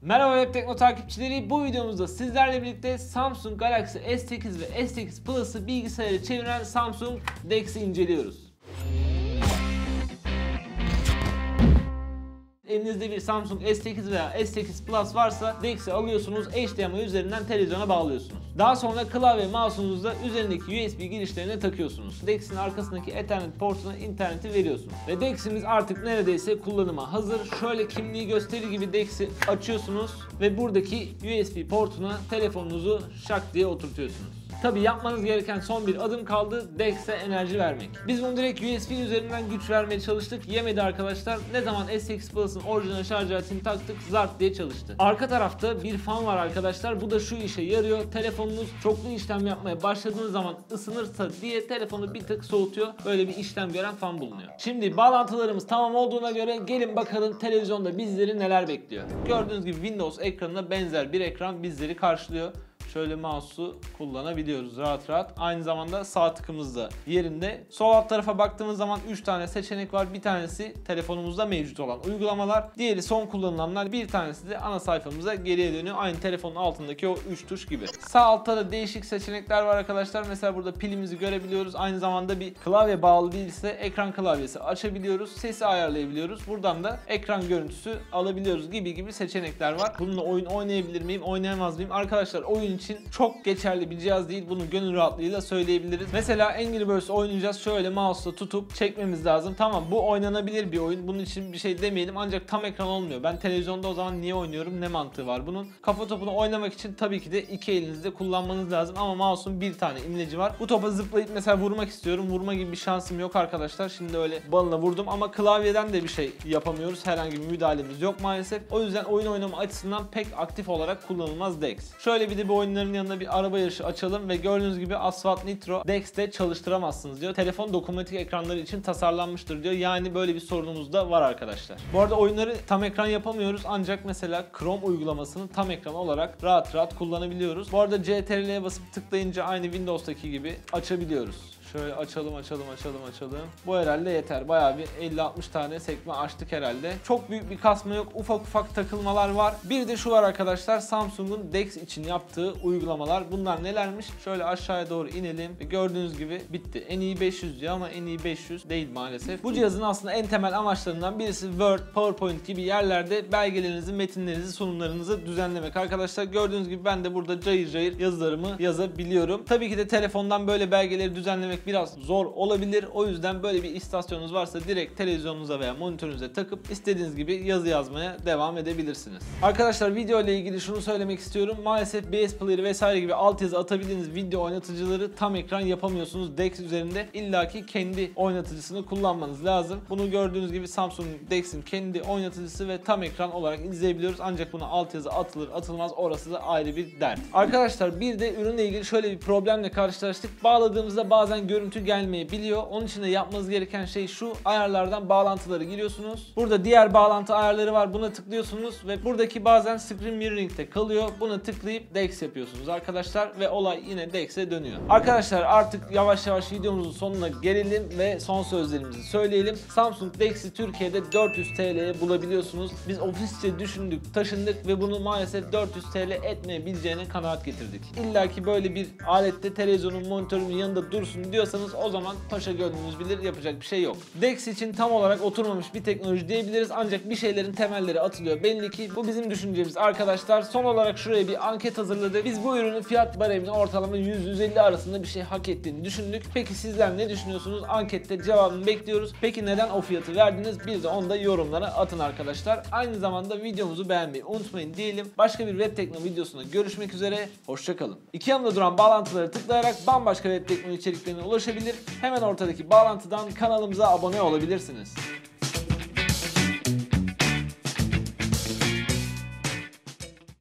Merhaba Web Tekno takipçileri, bu videomuzda sizlerle birlikte Samsung Galaxy S8 ve S8 Plus'ı bilgisayara çeviren Samsung DeX'i inceliyoruz. Elinizde bir Samsung S8 veya S8 Plus varsa DeX'i alıyorsunuz, HDMI üzerinden televizyona bağlıyorsunuz. Daha sonra klavye mouse'unuzda üzerindeki USB girişlerine takıyorsunuz. DeX'in arkasındaki Ethernet portuna interneti veriyorsunuz. Ve DeX'imiz artık neredeyse kullanıma hazır. Şöyle kimliği gösterir gibi DeX'i açıyorsunuz ve buradaki USB portuna telefonunuzu şak diye oturtuyorsunuz. Tabi yapmanız gereken son bir adım kaldı, DeX'e enerji vermek. Biz bunu direkt USB üzerinden güç vermeye çalıştık, yemedi arkadaşlar. Ne zaman S8 Plus'ın orijinal şarj aletini taktık, zart diye çalıştı. Arka tarafta bir fan var arkadaşlar, bu da şu işe yarıyor. Telefonunuz çoklu işlem yapmaya başladığınız zaman ısınırsa diye telefonu bir tık soğutuyor. Böyle bir işlem gören fan bulunuyor. Şimdi bağlantılarımız tamam olduğuna göre gelin bakalım televizyonda bizleri neler bekliyor. Gördüğünüz gibi Windows ekranına benzer bir ekran bizleri karşılıyor. Şöyle mouse'u kullanabiliyoruz rahat rahat. Aynı zamanda sağ tıkımız da yerinde. Sol alt tarafa baktığımız zaman 3 tane seçenek var. Bir tanesi telefonumuzda mevcut olan uygulamalar. Diğeri son kullanılanlar. Bir tanesi de ana sayfamıza geriye dönüyor. Aynı telefonun altındaki o 3 tuş gibi. Sağ altta da değişik seçenekler var arkadaşlar. Mesela burada pilimizi görebiliyoruz. Aynı zamanda bir klavye bağlı değilse ekran klavyesi açabiliyoruz. Sesi ayarlayabiliyoruz. Buradan da ekran görüntüsü alabiliyoruz gibi seçenekler var. Bununla oyun oynayabilir miyim, oynayamaz mıyım? Arkadaşlar oyun için çok geçerli bir cihaz değil. Bunu gönül rahatlığıyla söyleyebiliriz. Mesela Angry Birds oynayacağız. Şöyle mouse'la tutup çekmemiz lazım. Tamam, bu oynanabilir bir oyun. Bunun için bir şey demeyelim. Ancak tam ekran olmuyor. Ben televizyonda o zaman niye oynuyorum? Ne mantığı var bunun? Kafa topunu oynamak için tabii ki de iki elinizde kullanmanız lazım. Ama mouse'un bir tane imleci var. Bu topa zıplayıp mesela vurmak istiyorum. Vurma gibi bir şansım yok arkadaşlar. Şimdi öyle balına vurdum ama klavyeden de bir şey yapamıyoruz. Herhangi bir müdahalemiz yok maalesef. O yüzden oyun oynama açısından pek aktif olarak kullanılmaz DeX. Şöyle bir de bu oyunların yanında bir araba yarışı açalım ve gördüğünüz gibi Asphalt Nitro DeX'te çalıştıramazsınız diyor. Telefon dokunmatik ekranları için tasarlanmıştır diyor. Yani böyle bir sorunumuz da var arkadaşlar. Bu arada oyunları tam ekran yapamıyoruz ancak mesela Chrome uygulamasını tam ekran olarak rahat kullanabiliyoruz. Bu arada CTRL'ye basıp tıklayınca aynı Windows'taki gibi açabiliyoruz. Şöyle açalım. Bu herhalde yeter. Bayağı bir 50-60 tane sekme açtık herhalde. Çok büyük bir kasma yok. Ufak takılmalar var. Bir de şu var arkadaşlar. Samsung'un DeX için yaptığı uygulamalar. Bunlar nelermiş? Şöyle aşağıya doğru inelim. Gördüğünüz gibi bitti. En iyi 500 diyor ama en iyi 500 değil maalesef. Bu cihazın aslında en temel amaçlarından birisi Word, PowerPoint gibi yerlerde belgelerinizi, metinlerinizi, sunumlarınızı düzenlemek. Arkadaşlar gördüğünüz gibi ben de burada cayır yazılarımı yazabiliyorum. Tabii ki de telefondan böyle belgeleri düzenlemek biraz zor olabilir. O yüzden böyle bir istasyonunuz varsa direkt televizyonunuza veya monitörünüze takıp istediğiniz gibi yazı yazmaya devam edebilirsiniz. Arkadaşlar video ile ilgili şunu söylemek istiyorum. Maalesef BS Player vesaire gibi altyazı atabildiğiniz video oynatıcıları tam ekran yapamıyorsunuz DeX üzerinde. İlla ki kendi oynatıcısını kullanmanız lazım. Bunu gördüğünüz gibi Samsung DeX'in kendi oynatıcısı ve tam ekran olarak izleyebiliyoruz. Ancak buna altyazı atılır atılmaz orası da ayrı bir dert. Arkadaşlar bir de ürünle ilgili şöyle bir problemle karşılaştık. Bağladığımızda bazen görüntü gelmeyebiliyor. Onun için de yapmanız gereken şey şu: ayarlardan bağlantıları giriyorsunuz. Burada diğer bağlantı ayarları var. Buna tıklıyorsunuz ve buradaki bazen screen mirroring'te kalıyor. Buna tıklayıp DeX yapıyorsunuz arkadaşlar ve olay yine DeX'e dönüyor. Arkadaşlar artık yavaş videomuzun sonuna gelelim ve son sözlerimizi söyleyelim. Samsung DeX'i Türkiye'de 400 TL'ye bulabiliyorsunuz. Biz ofisçe düşündük, taşındık ve bunu maalesef 400 TL etmeyebileceğine kanaat getirdik. İlla ki böyle bir alette televizyonun, monitörün yanında dursun diyorsanız o zaman paşa gönlünüz bilir, yapacak bir şey yok. DeX için tam olarak oturmamış bir teknoloji diyebiliriz ancak bir şeylerin temelleri atılıyor belli ki. Bu bizim düşüncemiz arkadaşlar. Son olarak şuraya bir anket hazırladık. Biz bu ürünün fiyat bareminin ortalama 100-150 arasında bir şey hak ettiğini düşündük. Peki sizler ne düşünüyorsunuz? Ankette cevabını bekliyoruz. Peki neden o fiyatı verdiniz? Bir de onu da yorumlara atın arkadaşlar. Aynı zamanda videomuzu beğenmeyi unutmayın diyelim. Başka bir web tekno videosunda görüşmek üzere. Hoşçakalın. İki yanında duran bağlantıları tıklayarak bambaşka web tekno içeriklerine ulaşabilir. Hemen ortadaki bağlantıdan kanalımıza abone olabilirsiniz.